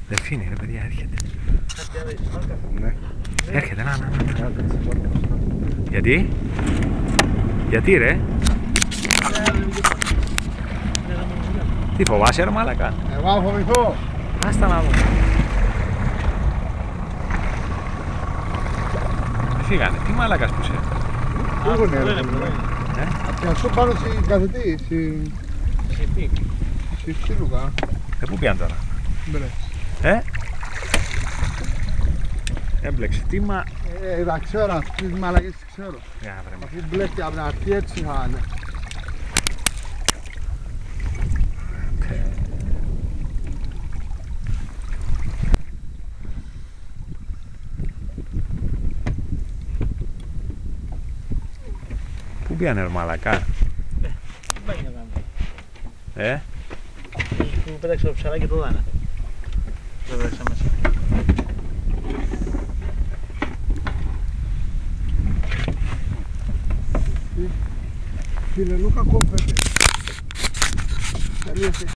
Δελφίνη, ρε παιδιά, έρχεται. Ναι. Έρχεται, να. Γιατί? Γιατί ρε? Τι φοβάσαι ρε μάλακα? Εγώ να φοβηθώ. Άστα να δούμε. Φύγανε, τι μάλακας που είσαι. Φύγουνε ρε. Και αυτό πάνω στην καθετή, στη Στήλουκα. Πού πιάνε τώρα? Μπρε. Έμπλεξε, τι μα... Τα ξέρω, αυτές τις μαλακές τις ξέρω. Για βρε. Αφού μπλέκει από την αρχή έτσι θα είναι. Πού πιάνε ρε μαλακά? Που πέταξε το ψαράκι το δάνα. Το πέταξα μέσα. Φίλε Λούκα κόφεται.